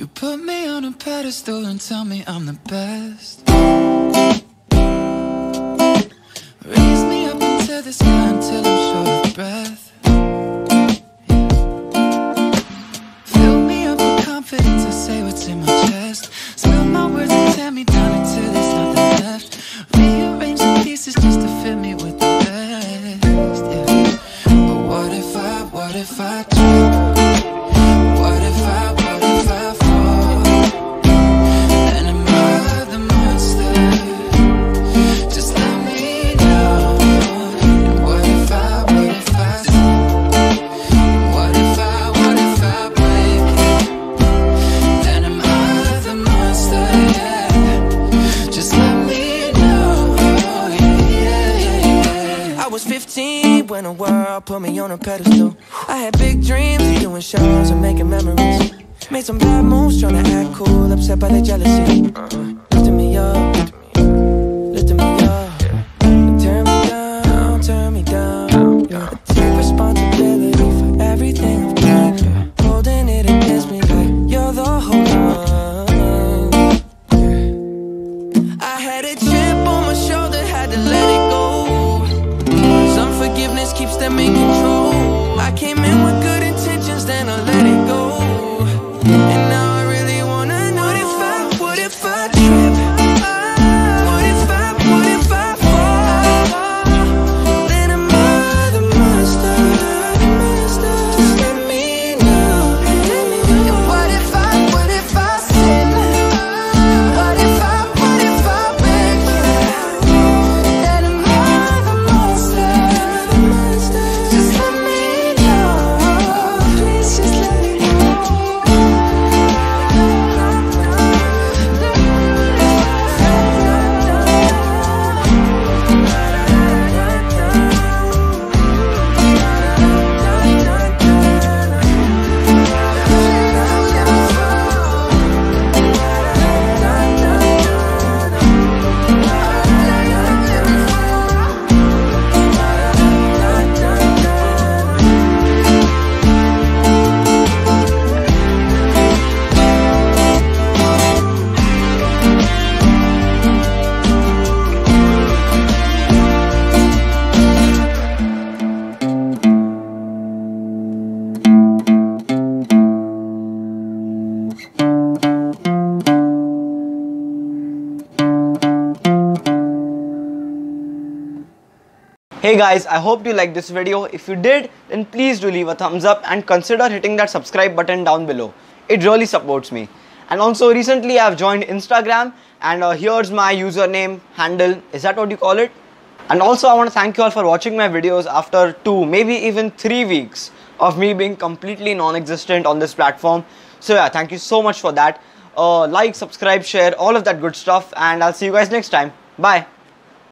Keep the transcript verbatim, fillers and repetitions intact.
You put me on a pedestal and tell me I'm the best. Raise me up into the sky until I'm short of breath. Fill me up with confidence to say what's in my chest. Spill my words and tear me down until there's nothing left. Rearrange the pieces just to fill me with the best, yeah. But what if I, what if I trip? What if I, what if I fall? Then am I the monster? Just let me know. And what if I, what if I What if I, what if I break it? Then am I the monster, yeah. Just let me know, yeah, yeah, yeah, yeah. I was fifteen when the world put me on a pedestal. I had big dreams, doing shows and making memories. Made some bad moves, trying to act cool, upset by their jealousy. Lifting me up, lifting me up. Turn me down, turn me down. I take responsibility for everything I've done. Holding it against me like you're the whole one. I had a chip on my shoulder, had to let it go. Some forgiveness keeps them in control. I came in with good intentions, then I let it go. And now I really wanna know, what if I, what if I trip? What if I, what if I fall? Then am I the monster? Just let me know. And what if I, what if I sin? What if I, what if I break it? Then am I the monster? Just let me know. Please just let me know. Hey guys, I hope you liked this video. If you did, then please do leave a thumbs up and consider hitting that subscribe button down below. It really supports me. And also recently I have joined Instagram and uh, here's my username handle. Is that what you call it? And also I want to thank you all for watching my videos after two, maybe even three weeks of me being completely non-existent on this platform. So yeah, thank you so much for that. Uh, like, subscribe, share, all of that good stuff, and I'll see you guys next time. Bye.